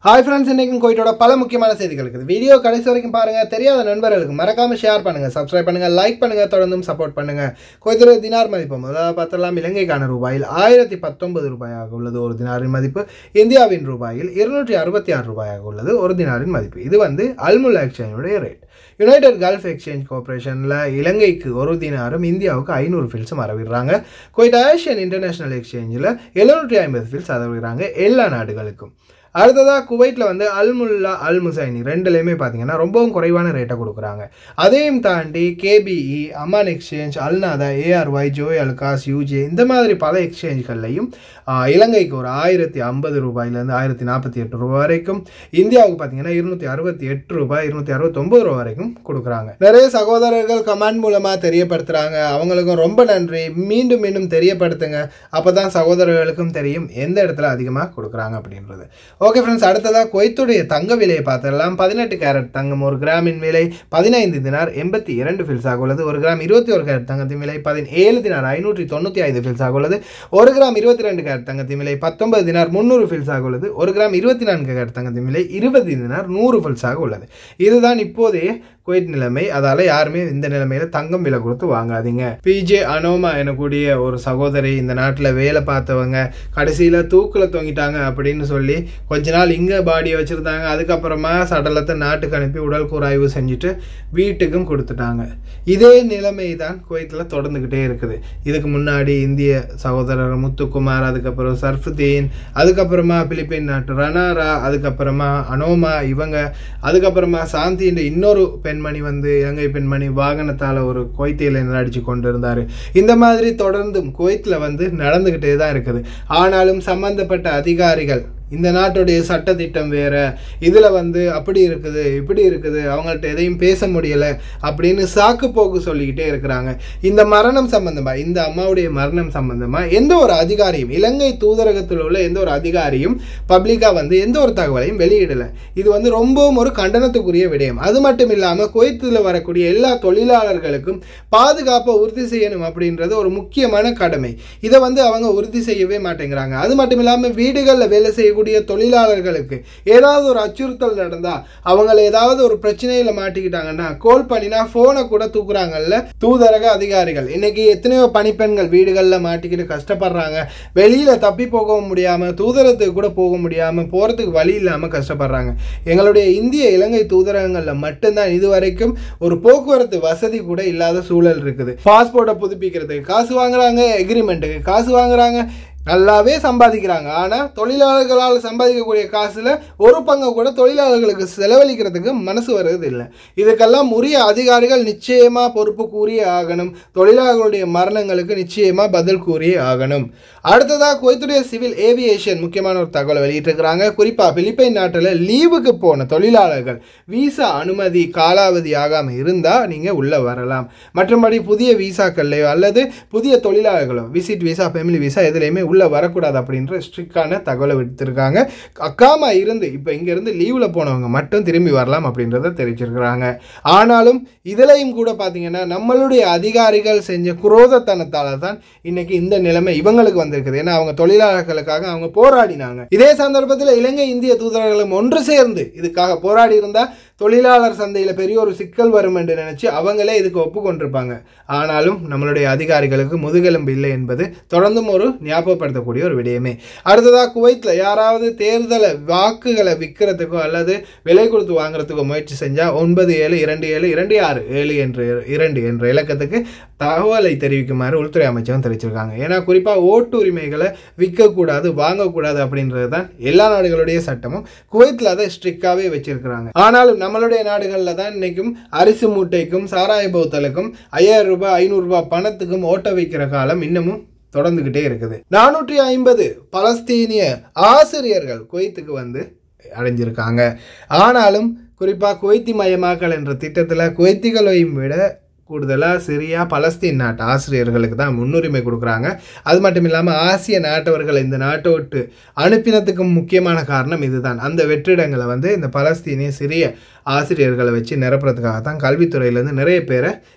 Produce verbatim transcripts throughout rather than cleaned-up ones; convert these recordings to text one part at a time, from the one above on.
Hi friends, இன்னைக்கு குவைத்தோட பல முக்கியமான செய்திகள் இருக்குது. வீடியோ கடைசி வரைக்கும் பாருங்க. தெரியாத நண்பர்களுக்கு மறக்காம ஷேர் பண்ணுங்க, சப்ஸ்கிரைப் பண்ணுங்க, லைக் பண்ணுங்க, தொடர்ந்து சப்போர்ட் பண்ணுங்க. குவைத்தோட தினார் மதிப்பு முதல்ல பார்த்தலாம். இலங்கைக்கான ரூபாயில் ஆயிரத்து பத்தொன்பது ரூபாயாக உள்ளது ஒரு தினாரின் மதிப்பு. இந்தியாவின் ரூபாயில் இருநூற்று அறுபத்தி ஆறு ரூபாயாக உள்ளது ஒரு தினாரின் மதிப்பு. இது வந்து அல்முல் எக்ஸ்சேஞ்சுடைய ரேட். யுனைடெட் கல்ஃப் எக்ஸ்சேஞ்ச் கார்பரேஷன்ல இலங்கைக்கு ஒரு தினாரும் இந்தியாவுக்கு ஐநூறு ஃபில்ஸும் வரவிடுறாங்க. குவைட் ஏஷியன் இன்டர்நேஷனல் எக்ஸ்சேஞ்சில் எழுநூற்றி ஐம்பது ஃபில்ஸ் வரவிடுறாங்க எல்லா நாடுகளுக்கும். அடுத்ததாக குவைட்டில் வந்து அல்முல்லா அல் முசைனி ரெண்டுலேயுமே பார்த்தீங்கன்னா ரொம்பவும் குறைவான ரேட்டை கொடுக்குறாங்க. அதையும் தாண்டி கேபிஇ, அமான் எக்ஸ்சேஞ்ச், அல்நாதா, ஏஆர்ஒய், ஜோய் அல்காஸ், யூஜே இந்த மாதிரி பல எக்ஸ்சேஞ்சுகள்லையும் இலங்கைக்கு ஒரு ஆயிரத்தி ஐம்பது ரூபாயிலேருந்து ஆயிரத்தி நாற்பத்தி எட்டு ரூபாய் வரைக்கும், இந்தியாவுக்கு பார்த்தீங்கன்னா இருநூத்தி அறுபத்தி எட்டு ரூபாய் இருநூத்தி அறுபத்தி ஒன்பது ரூபாய் வரைக்கும் கொடுக்குறாங்க. நிறைய சகோதரர்கள் கமெண்ட் மூலமாக தெரியப்படுத்துகிறாங்க. அவங்களுக்கும் ரொம்ப நன்றி. மீண்டும் மீண்டும் தெரியப்படுத்துங்க. அப்போ தான் சகோதரர்களுக்கும் தெரியும் எந்த இடத்துல அதிகமாக கொடுக்குறாங்க அப்படின்றது. ஓகே ஃப்ரெண்ட்ஸ், அடுத்ததாக குவைத்துடைய தங்க விலையை பார்த்துடலாம். பதினெட்டு கேரட் தங்கம் ஒரு கிராமின் விலை பதினைந்து தினார் எண்பத்தி இரண்டு ஃபில்ஸாக உள்ளது. ஒரு கிராம் இருபத்தி ஒரு கேரட் தங்கத்தின் விலை பதினேழு தினார் ஐநூற்றி தொண்ணூற்றி ஐந்து ஃபில்ஸாக உள்ளது. ஒரு கிராம் இருபத்தி ரெண்டு கேரட் தங்கத்தின் விலை பத்தொன்பது தினார் முன்னூறு ஃபில்ஸாக உள்ளது. ஒரு கிராம் இருபத்தி நான்கு கேரட் தங்கத்தின் விலை இருபது தினார் நூறு ஃபில்ஸாக உள்ளது. இதுதான் இப்போதைய குவைட் நிலைமை. அதால யாருமே இந்த நிலைமையில தங்கம் விலை கொடுத்து வாங்காதீங்க. பிஜே அனோமா எனக்கூடிய ஒரு சகோதரி இந்த நாட்டில் வேலை பார்த்தவங்க கடைசியில தூக்கில் தொங்கிட்டாங்க அப்படின்னு சொல்லி கொஞ்ச நாள் இங்க பாடியை வச்சிருந்தாங்க. அதுக்கப்புறமா சடலத்தை நாட்டுக்கு அனுப்பி உடல் கூராய்வு செஞ்சுட்டு வீட்டுக்கும் கொடுத்துட்டாங்க. இதே நிலைமை தான் குவைத்தில் தொடர்ந்துகிட்டே இருக்குது. இதுக்கு முன்னாடி இந்திய சகோதரர் முத்துக்குமார், அதுக்கப்புறம் சர்ஃபுதீன், அதுக்கப்புறமா பிலிப்பைன் நாட்டு ரனாரா, அதுக்கப்புறமா அனோமா இவங்க, அதுக்கப்புறமா சாந்தி என்ற இன்னொரு பெண்மணி வந்து இலங்கை பெண்மணி வாகனத்தால் ஒரு குவைத்தில அடிச்சு கொண்டு இருந்தாரு. இந்த மாதிரி தொடர்ந்தும் குவைத்தில் வந்து நடந்துகிட்டே தான் இருக்குது. ஆனாலும் சம்பந்தப்பட்ட அதிகாரிகள் இந்த நாட்டுடைய சட்டத்திட்டம் வேற, இதுல வந்து அப்படி இருக்குது இப்படி இருக்குது, அவங்கள்ட்ட எதையும் பேச முடியல அப்படின்னு சாக்கு போக்கு சொல்லிக்கிட்டே இருக்கிறாங்க. இந்த மரணம் சம்பந்தமா, இந்த அம்மாவுடைய மரணம் சம்பந்தமா எந்த ஒரு அதிகாரியும், இலங்கை தூதரகத்தில் உள்ள எந்த ஒரு அதிகாரியும் பப்ளிக்கா வந்து எந்த ஒரு தகவலையும் வெளியிடல. இது வந்து ரொம்பவும் ஒரு கண்டனத்துக்குரிய விடயம். அது மட்டும் இல்லாம குவைத்தில் வரக்கூடிய எல்லா தொழிலாளர்களுக்கும் பாதுகாப்பை உறுதி செய்யணும் அப்படின்றது ஒரு முக்கியமான கடமை. இதை வந்து அவங்க உறுதி செய்யவே மாட்டேங்கிறாங்க. அது மட்டும் இல்லாம வீடுகளில் வேலை செய்ய தொழிலாளர்களுக்கு ஏதாவது ஒரு அச்சுறுத்தல் நடந்தா, அவங்களை ஏதாவது ஒரு பிரச்சனையில மாட்டிக்கிட்டாங்கன்னா கோல் பண்ணினா போனை கூட தூக்குறாங்கல்ல தூதரக அதிகாரிகள். இன்னைக்கு எத்தனையோ பணிப்பெண்கள் வீடுகளில் மாட்டிக்கிட்டு கஷ்டப்படுறாங்க. வெளியில தப்பி போக முடியாம, தூதரத்துக்கு கூட போக முடியாம, போறதுக்கு வழி இல்லாம கஷ்டப்படுறாங்க. எங்களுடைய இந்திய இலங்கை தூதரகங்கள்ல மட்டும்தான் இதுவரைக்கும் ஒரு போக்குவரத்து வசதி கூட இல்லாத சூழல் இருக்குது. பாஸ்போர்ட்டை புதுப்பிக்கிறதுக்கு காசு வாங்குறாங்க, எக்ரிமெண்ட்டுக்கு காசு வாங்குறாங்க, நல்லாவே சம்பாதிக்கிறாங்க. ஆனால் தொழிலாளர்களால் சம்பாதிக்கக்கூடிய காசுல ஒரு பங்கு கூட தொழிலாளர்களுக்கு செலவழிக்கிறதுக்கு மனசு வருவது இல்லை. இதுக்கெல்லாம் உரிய அதிகாரிகள் நிச்சயமா பொறுப்பு கூறியே ஆகணும். தொழிலாளர்களுடைய மரணங்களுக்கு நிச்சயமா பதில் கூறியே ஆகணும். அடுத்ததாக குவைத்துடைய சிவில் ஏவியேஷன் முக்கியமான ஒரு தகவலை வெளியிட்டிருக்கிறாங்க. குறிப்பாக பிலிப்பைன் நாட்டில் லீவுக்கு போன தொழிலாளர்கள் விசா அனுமதி காலாவதி ஆகாமல் இருந்தால் நீங்கள் உள்ளே வரலாம். மற்றபடி புதிய விசாக்கள்லையோ அல்லது புதிய தொழிலாளர்களோ விசிட் விசா, ஃபேமிலி விசா எதுலையுமே உள்ள வரக்கூடாது அப்படின்ற ஸ்ட்ரிக்டான தகவலை விடுத்திருக்காங்க. அக்காமா இருந்து இப்போ இங்கேருந்து லீவில் போனவங்க மட்டும் திரும்பி வரலாம் அப்படின்றத தெரிவிச்சிருக்கிறாங்க. ஆனாலும் இதுலையும் கூட பார்த்தீங்கன்னா நம்மளுடைய அதிகாரிகள் செஞ்ச குரோதத்தனத்தால் தான் இன்னைக்கு இந்த நிலைமை இவங்களுக்கு வந்திருக்குது. ஏன்னா அவங்க தொழிலாளர்களுக்காக அவங்க போராடினாங்க. இதே சந்தர்ப்பத்தில் இலங்கை இந்திய தூதரர்களும் ஒன்று சேர்ந்து இதுக்காக போராடி இருந்தால் தொழிலாளர் சந்தையில் பெரிய ஒரு சிக்கல் வரும் என்று நினைச்சு அவங்களே இதுக்கு ஒப்புக்கொண்டிருப்பாங்க. ஆனாலும் நம்மளுடைய அதிகாரிகளுக்கு முதுகெலும்பு இல்லை என்பது தொடர்ந்தும் ஒரு ஞாபகப்படுத்தக்கூடிய ஒரு விடயமே. அடுத்ததாக குவைத்தில் யாராவது தேர்தலை வாக்குகளை விற்கிறதுக்கோ அல்லது விலை கொடுத்து வாங்குறதுக்கோ முயற்சி செஞ்சால் ஒன்பது ஏழு இரண்டு ஏழு இரண்டு ஆறு ஏழு என்ற இரண்டு என்ற இலக்கத்துக்கு தகவலை தெரிவிக்குமாறு உள்துறை அமைச்சகம் தெரிவிச்சிருக்காங்க. ஏன்னா குறிப்பாக ஓட்டு உரிமைகளை விற்கக்கூடாது, வாங்கக்கூடாது அப்படின்றது தான் எல்லா நாடுகளுடைய சட்டமும். குவைத்தில் அதை ஸ்ட்ரிக்டாகவே வச்சிருக்கிறாங்க. ஆனாலும் நம்மளுடைய நாடுகளில் தான் இன்னைக்கும் அரிசி மூட்டைக்கும் சாராய போத்தலுக்கும் ஐயாயிரம் ரூபாய் ஐநூறு ரூபாய் பணத்துக்கும் ஓட்ட வைக்கிற காலம் இன்னமும் தொடர்ந்துகிட்டே இருக்குது. நானூற்றி ஐம்பது பலஸ்தீனிய ஆசிரியர்கள் குவைத்துக்கு வந்து அடைஞ்சிருக்காங்க. ஆனாலும் குறிப்பாக குவைத்தி மயமாக்கல் என்ற திட்டத்தில் குவைத்திகளையும் விட கூடுதலாக சிரியா பலஸ்தீன் நாட்டு ஆசிரியர்களுக்கு தான் முன்னுரிமை கொடுக்குறாங்க. அது மட்டும் இல்லாமல் ஆசிய நாட்டவர்களை இந்த நாட்டை விட்டு அனுப்பினத்துக்கு முக்கியமான காரணம் இதுதான். அந்த வெற்றிடங்களை வந்து இந்த பலஸ்தீனிய சிறிய ஆசிரியர்களை வச்சு நிரப்புறதுக்காக தான் கல்வித்துறையிலேருந்து நிறைய பேரை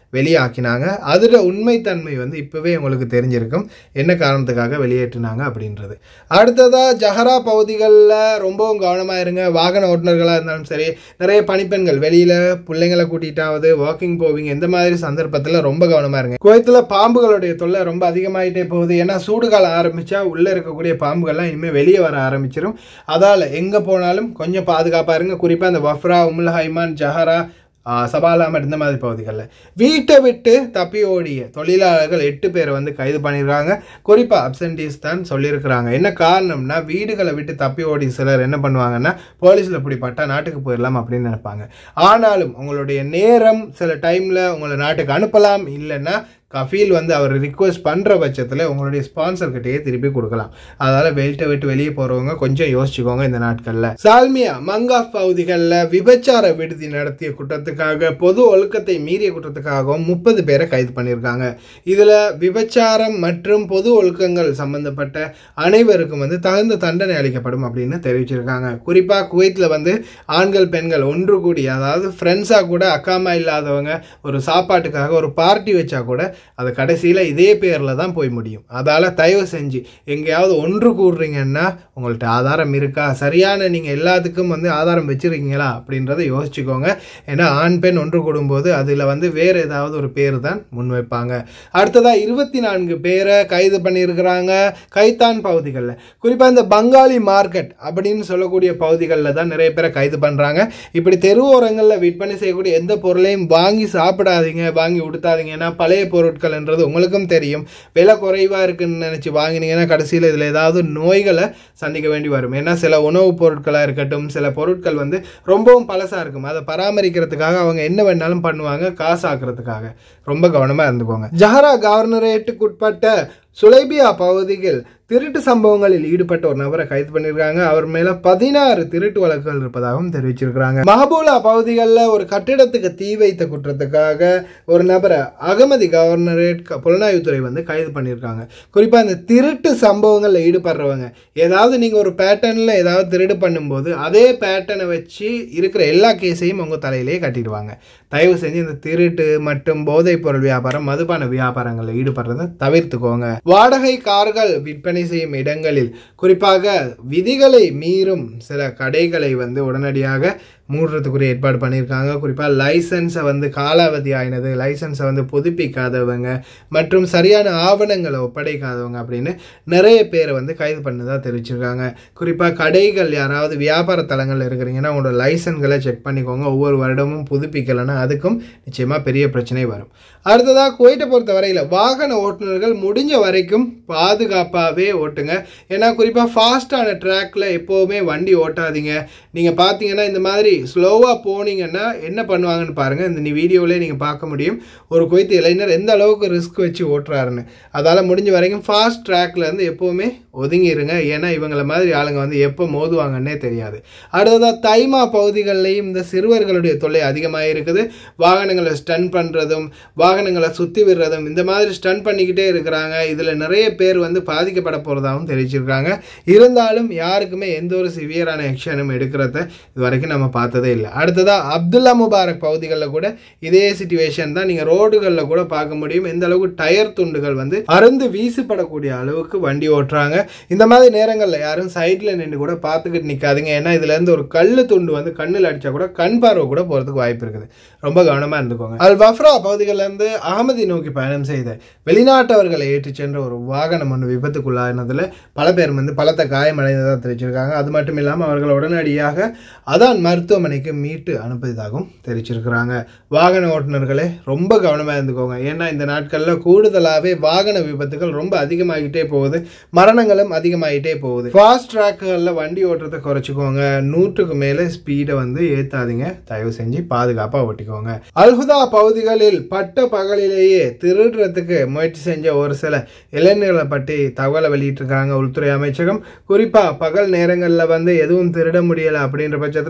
வெளியாக்கினாங்க. அதோட உண்மைத்தன்மை வந்து இப்போவே உங்களுக்கு தெரிஞ்சிருக்கும் என்ன காரணத்துக்காக வெளியேற்றினாங்க அப்படின்றது. அடுத்ததாக ஜஹரா பகுதிகளில் ரொம்பவும் கவனமாக இருங்க. வாகன ஓட்டுநர்களாக இருந்தாலும் சரி, நிறைய பணிப்பெண்கள் வெளியில் பிள்ளைங்களை கூட்டிகிட்டாவது வாக்கிங் போவீங்க, இந்த மாதிரி சந்தர்ப்பத்தில் ரொம்ப கவனமாக இருங்க. குவைத்தில் பாம்புகளுடைய தொல்லை ரொம்ப அதிகமாகிட்டே போகுது. ஏன்னா சூடு காலம் ஆரம்பித்தா உள்ளே இருக்கக்கூடிய பாம்புகள்லாம் இனிமேல் வெளியே வர ஆரம்பிச்சிடும். அதால் எங்கே போனாலும் கொஞ்சம் பாதுகாப்பாக இருங்க. குறிப்பாக அந்த வஃப்ரா, உம்முல் ஹைமான், ஜஹரா, சபாலாமட் இந்த மாதிரி பகுதிகளில் வீட்டை விட்டு தப்பி ஓடிய தொழிலாளர்கள் எட்டு பேரை வந்து கைது பண்ணியிருக்காங்க. குறிப்பாக அப்சன்டீஸ் தான் சொல்லியிருக்கிறாங்க. என்ன காரணம்னா, வீடுகளை விட்டு தப்பி ஓடி சிலர் என்ன பண்ணுவாங்கன்னா, போலீஸில் பிடிப்பட்டா நாட்டுக்கு போயிடலாம் அப்படின்னு நினைப்பாங்க. ஆனாலும் உங்களுடைய நேரம் சில டைமில் உங்களை நாட்டுக்கு அனுப்பலாம், இல்லைன்னா கஃபீல் வந்து அவர் ரிக்வெஸ்ட் பண்ணுற பட்சத்தில் உங்களுடைய ஸ்பான்சர்கிட்டயே திருப்பி கொடுக்கலாம். அதனால் வெளியிட்ட விட்டு வெளியே போகிறவங்க கொஞ்சம் யோசிச்சுக்கோங்க இந்த நாட்களில். சால்மியா, மங்காஃப் பகுதிகளில் விபச்சார விடுதி நடத்திய குற்றத்துக்காக, பொது ஒழுக்கத்தை மீறிய குற்றத்துக்காகவும் முப்பது பேரை கைது பண்ணியிருக்காங்க. இதில் விபச்சாரம் மற்றும் பொது ஒழுக்கங்கள் சம்பந்தப்பட்ட அனைவருக்கும் வந்து தகுந்த தண்டனை அளிக்கப்படும் அப்படின்னு தெரிவிச்சிருக்காங்க. குறிப்பாக குவைத்தில் வந்து ஆண்கள் பெண்கள் ஒன்று கூடி, அதாவது ஃப்ரெண்ட்ஸாக கூட அக்காமா இல்லாதவங்க ஒரு சாப்பாட்டுக்காக ஒரு பார்ட்டி வச்சா கூட அது கடைசியில் இதே பேரில் தான் போய் முடியும். அதால் தயவு செஞ்சு எங்கேயாவது ஒன்று கூடுறீங்கன்னா உங்கள்கிட்ட ஆதாரம் இருக்கா, சரியான நீங்கள் எல்லாத்துக்கும் வந்து ஆதாரம் வச்சுருக்கீங்களா அப்படின்றத யோசிச்சுக்கோங்க. ஏன்னா ஆண் பெண் ஒன்று கூடும்போது அதில் வந்து வேறு ஏதாவது ஒரு பேர் தான் முன்வைப்பாங்க. அடுத்ததாக இருபத்தி நான்கு பேரை கைது பண்ணியிருக்கிறாங்க கைத்தான் பகுதிகளில். குறிப்பாக இந்த பங்காளி மார்க்கெட் அப்படின்னு சொல்லக்கூடிய பகுதிகளில் தான் நிறைய பேரை கைது பண்ணுறாங்க. இப்படி தெருவோரங்களில் விற்பனை செய்யக்கூடிய எந்த பொருளையும் வாங்கி சாப்பிடாதீங்க, வாங்கி உடுத்தாதீங்க. ஏன்னா பழைய பொருட்கள் என்றது உங்களுக்கும் தெரியும், விலை குறைவாக இருக்குன்னு நினச்சி வாங்கினீங்கன்னா கடைசியில் இதில் ஏதாவது நோய்களை சந்திக்க வேண்டி வரும். ஏன்னா சில உணவுப் பொருட்களாக இருக்கட்டும், சில பொருட்கள் வந்து ரொம்பவும் பழசாக இருக்கும், அதை பராமரிக்கிறதுக்காக அவங்க என்ன வேணாலும் பண்ணுவாங்க, காசு ஆக்குறதுக்காக. ரொம்ப கவனமாக இருந்துக்கோங்க. ஜஹரா கவர்னரேட்டுக்கு உட்பட்ட சுலைபியா பகுதியில் திருட்டு சம்பவங்களில் ஈடுபட்ட ஒரு நபரை கைது பண்ணியிருக்காங்க. அவர் மேல பதினாறு திருட்டு வழக்குகள் இருப்பதாகவும் தெரிவிச்சிருக்கிறாங்க. மஹபூலா பகுதிகளில் ஒரு கட்டிடத்துக்கு தீ வைத்த குற்றத்துக்காக ஒரு நபரை அகமதி கவர்னரேட் புலனாய்வுத்துறை வந்து கைது பண்ணியிருக்காங்க. குறிப்பாக இந்த திருட்டு சம்பவங்களில் ஈடுபடுறவங்க, ஏதாவது நீங்கள் ஒரு பேட்டர்னில் ஏதாவது திருடு பண்ணும்போது அதே பேட்டர்னை வச்சு இருக்கிற எல்லா கேஸையும் உங்கள் தலையிலேயே கட்டிடுவாங்க. தயவு செஞ்சு இந்த திருட்டு மற்றும் போதைப் பொருள் வியாபாரம், மதுபான வியாபாரங்களில் ஈடுபடுறதை தவிர்த்துக்கோங்க. வாடகை கார்கள் விற்பனை செய்யும் இடங்களில் குறிப்பாக விதிகளை மீறும் சில கடைகளை வந்து உடனடியாக மூடுறதுக்குரிய ஏற்பாடு பண்ணியிருக்காங்க. குறிப்பாக லைசன்ஸை வந்து காலாவதி ஆயினது, லைசன்ஸை வந்து புதுப்பிக்காதவங்க மற்றும் சரியான ஆவணங்களை ஒப்படைக்காதவங்க அப்படின்னு நிறைய பேரை வந்து கைது பண்ணதாக தெரிவிச்சிருக்காங்க. குறிப்பாக கடைகள், யாராவது வியாபார தலங்கள் இருக்கிறீங்கன்னா உங்களோட லைசன்ஸ்களை செக் பண்ணிக்கோங்க. ஒவ்வொரு வருடமும் புதுப்பிக்கலைன்னா அதுக்கும் நிச்சயமாக பெரிய பிரச்சனை வரும். அடுத்ததாக குவைட்டை பொறுத்த வரையில் வாகன ஓட்டுநர்கள் முடிஞ்ச வரைக்கும் பாதுகாப்பாகவே ஓட்டுங்க. ஏன்னா குறிப்பாக ஃபாஸ்டான ட்ராக்கில் எப்போவுமே வண்டி ஓட்டாதீங்க. நீங்கள் பார்த்தீங்கன்னா இந்த மாதிரி ஸ்லோவாக போனீங்கன்னா என்ன பண்ணுவாங்கன்னு பாருங்கள். இந்த வீடியோவிலே நீங்கள் பார்க்க முடியும் ஒரு குவைத்து இளைஞர் எந்த அளவுக்கு ரிஸ்க் வச்சு ஓட்டுறாருன்னு. அதால் முடிஞ்ச வரைக்கும் ஃபாஸ்ட் ட்ராக்ல இருந்து எப்போவுமே ஒதுங்கிடுங்க. ஏன்னா இவங்கள மாதிரி ஆளுங்க வந்து எப்போ மோதுவாங்கன்னே தெரியாது. அடுத்ததாக தைமா பகுதிகளிலையும் இந்த சிறுவர்களுடைய தொல்லை அதிகமாக இருக்குது. வாகனங்களை ஸ்டன் பண்ணுறதும் வாகனங்களை சுற்றி விடுறதும் இந்த மாதிரி ஸ்டன் பண்ணிக்கிட்டே இருக்கிறாங்க. இதில் நிறைய பேர் வந்து பாதிக்கப்பட போகிறதாகவும் தெரிவிச்சிருக்காங்க. இருந்தாலும் யாருக்குமே எந்த ஒரு சிவியரான ஆக்ஷனும் எடுக்கிறத இது வரைக்கும் நம்ம பார்த்ததே இல்லை. அடுத்ததாக அப்துல்லா முபாரக் பகுதிகளில் கூட இதே சிச்சுவேஷன் தான். நீங்கள் ரோடுகளில் கூட பார்க்க முடியும் எந்த அளவுக்கு டயர் துண்டுகள் வந்து அருந்து வீசப்படக்கூடிய அளவுக்கு வண்டி ஓட்டுறாங்க. இந்த மாதிரி நேரங்களில் யாரும் சைடில் நின்று கூட பார்த்துக்கிட்டு நிற்காதீங்க. ஏன்னா இதுலேருந்து ஒரு கல் துண்டு வந்து கண்ணில் அடித்தா கூட கண் பார்வை கூட போகிறதுக்கு வாய்ப்பு இருக்குது. ரொம்ப கவனமாக இருந்துக்கோங்க. அல் வஃப்ரா பகுதிகளிலிருந்து அகமதி நோக்கி பயணம் செய்த வெளிநாட்டவர்களை ஏற்றி சென்ற ஒரு வாகனம் ஒன்று விபத்துக்குள்ளானதில் பல பேர் வந்து பலத்த காயமடைந்ததாக தெரிவிச்சிருக்காங்க. அது மட்டும் இல்லாமல் அவர்கள் உடனடியாக அதான் மருத்துவமனைக்கு மீட்டு அனுப்பியதாகவும் தெரிவிச்சிருக்கிறாங்க. வாகன ஓட்டுநர்களே ரொம்ப கவனமாக இருந்துக்கோங்க. ஏன்னா இந்த நாட்களில் கூடுதலாகவே வாகன விபத்துகள் ரொம்ப அதிகமாகிட்டே போகுது, மரணங்களும் அதிகமாகிட்டே போகுது. ஃபாஸ்ட் ட்ராக்குகளில் வண்டி ஓட்டுறதை குறைச்சிக்கோங்க. நூற்றுக்கு மேலே ஸ்பீடை வந்து ஏற்றாதீங்க. தயவு செஞ்சு பாதுகாப்பாக ஓட்டிக்கோங்க. அல்ஹுதா பகுதிகளில் பட்ட பகலிலேயே திருடுறதுக்கு முயற்சி செஞ்ச ஒரு சில இளைஞர்களை பற்றி தகவலை வெளியிட்டிருக்காங்க உள்துறை அமைச்சகம். குறிப்பாக பகல் நேரங்களில் வந்து எதுவும் திருட முடியலை அப்படின்ற பட்சத்தில் மறுபடி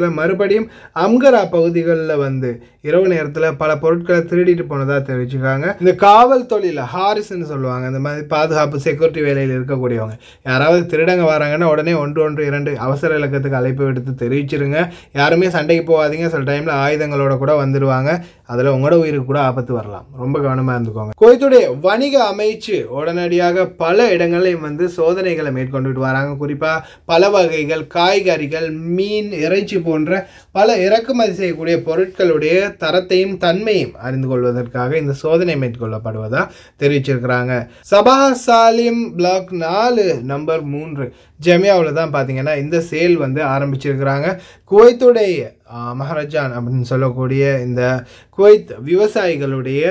அப்படியும் அம்கரா பகுதிகளில் வந்து இரவு நேரத்தில் பல பொருட்களை திருடிட்டு போனதாக தெரிவிச்சுக்காங்க. இந்த காவல் தொழில ஹாரிஸ்ன்னு சொல்லுவாங்க, இந்த மாதிரி பாதுகாப்பு செக்யூரிட்டி வேலையில் இருக்கக்கூடியவங்க யாராவது திருடங்க வராங்கன்னா உடனே ஒன்று ஒன்று இரண்டு அவசர இலக்கத்துக்கு அழைப்பு விடுத்து தெரிவிச்சிருங்க. யாருமே சண்டைக்கு போகாதீங்க. சில டைமில் ஆயுதங்களோட கூட வந்துடுவாங்க. அதில் உங்களோட உயிருக்கு கூட ஆபத்து வரலாம். ரொம்ப கவனமாக இருந்துக்கோங்க. குவைத்துடைய வணிக அமைச்சு உடனடியாக பல இடங்களையும் வந்து சோதனைகளை மேற்கொண்டுட்டு வராங்க. குறிப்பாக பல வகைகள் காய்கறிகள், மீன், இறைச்சி போன்ற பல இறக்குமதி செய்யக்கூடிய பொருட்களுடைய தரத்தையும் தன்மையும் அறிந்து கொள்வதற்காக இந்த சோதனை மேற்கொள்ளப்படுவதா தெரிவிச்சிருக்கிறாங்க. சபா சாலிம் பிளாக் நாலு நம்பர் மூன்று ஜமியாவில் தான் பார்த்தீங்கன்னா இந்த சேல் வந்து ஆரம்பிச்சிருக்கிறாங்க. குவைத்துடைய மஹரஜான் அப்படின்னு சொல்லக்கூடிய இந்த குவைத் விவசாயிகளுடைய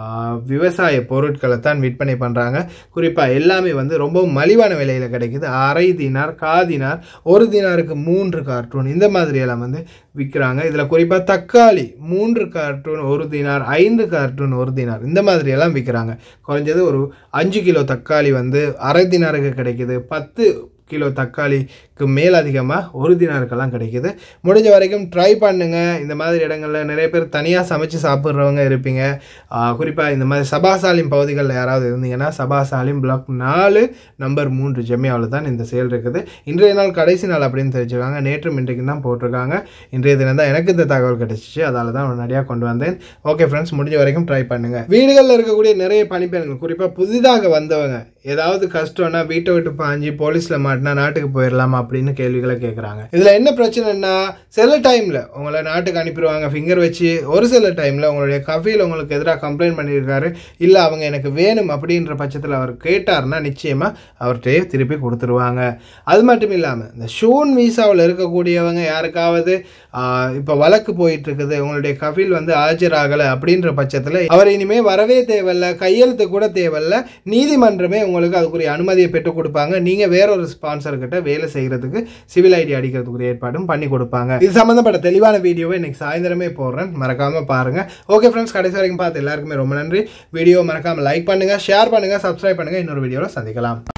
விவசாய பொருட்களை தான் விற்பனை பண்ணுறாங்க. குறிப்பாக எல்லாமே வந்து ரொம்ப மலிவான விலையில் கிடைக்குது. அரை தினார், காதினார், ஒரு தினாருக்கு மூன்று கார்ட்டூன் இந்த மாதிரியெல்லாம் வந்து விற்கிறாங்க. இதில் குறிப்பாக தக்காளி மூன்று கார்ட்டூன் ஒரு தினார், ஐந்து கார்ட்டூன் ஒரு தினார் இந்த மாதிரியெல்லாம் விற்கிறாங்க. குறைஞ்சது ஒரு அஞ்சு கிலோ தக்காளி வந்து அரை தினாருக்கு கிடைக்குது. பத்து கிலோ தக்காளிக்கு மேல் அதிகமாக ஒரு தினாருக்கெல்லாம் கிடைக்குது. முடிஞ்ச வரைக்கும் ட்ரை பண்ணுங்க. இந்த மாதிரி இடங்களில் நிறைய பேர் தனியாக சமைச்சு சாப்பிட்றவங்க இருப்பீங்க. குறிப்பாக இந்த மாதிரி சபா சாலிம் பகுதிகளில் யாராவது இருந்தீங்கன்னா சபா சாலிம் பிளாக் நாலு நம்பர் மூன்று ஜமியாவில் தான் இந்த சேல் இருக்குது. இன்றைய நாள் கடைசி நாள் அப்படின்னு தெரிஞ்சுக்காங்க. நேற்றும் இன்றைக்கு தான் போட்டிருக்காங்க. இன்றைய தினம் தான் எனக்கு இந்த தகவல் கிடைச்சிச்சு. அதால் தான் உடனடியாக கொண்டு வந்தேன். ஓகே ஃப்ரெண்ட்ஸ், முடிஞ்ச வரைக்கும் ட்ரை பண்ணுங்க. வீடுகளில் இருக்கக்கூடிய நிறைய பணிப்பெண்கள் குறிப்பாக புதிதாக வந்தவங்க ஏதாவது கஷ்டம்னா வீட்டை விட்டு பாஞ்சு போலீஸில் மாட்டினா நாட்டுக்கு போயிடலாமா அப்படின்னு கேள்விகளை கேட்குறாங்க. இதில் என்ன பிரச்சனைன்னா சில டைமில் உங்களை நாட்டுக்கு அனுப்பிடுவாங்க ஃபிங்கர் வச்சு. ஒரு சில டைமில் உங்களுடைய கஃபீல் உங்களுக்கு எதிராக கம்ப்ளைண்ட் பண்ணியிருக்காரு, இல்லை அவங்க எனக்கு வேணும் அப்படின்ற பட்சத்தில் அவர் கேட்டார்னா நிச்சயமாக அவர்கிட்டயே திருப்பி கொடுத்துருவாங்க. அது மட்டும் இல்லாமல் இந்த ஷூன் வீசாவில் இருக்கக்கூடியவங்க யாருக்காவது இப்போ வழக்கு போயிட்டு இருக்குது, உங்களுடைய கஃபீல் வந்து ஆஜராகலை அப்படின்ற பட்சத்தில் அவர் இனிமேல் வரவே தேவையில்லை, கையெழுத்து கூட தேவையில்லை, நீதிமன்றமே உங்களுக்கு அதுக்குரிய அனுமதியை பெற்றுக் கொடுப்பாங்க. நீங்கள் வேற ஒரு ஸ்பான்சர் கிட்ட வேலை செய்யறதுக்கு சிவில் ஐடி அடிக்கிறதுக்குரிய ஏற்பாடும் பண்ணி கொடுப்பாங்க. இது சம்பந்தப்பட்ட தெளிவான வீடியோவை இன்னைக்கு சாயந்தரமே போடுறேன், மறக்காம பாருங்க. ஓகே ஃப்ரெண்ட்ஸ், கடைசி வரைக்கும் பார்த்து எல்லாருக்குமே ரொம்ப நன்றி. வீடியோ மறக்காம லைக் பண்ணுங்க, ஷேர் பண்ணுங்க, சப்ஸ்கிரைப் பண்ணுங்க. இன்னொரு வீடியோவில் சந்திக்கலாம்.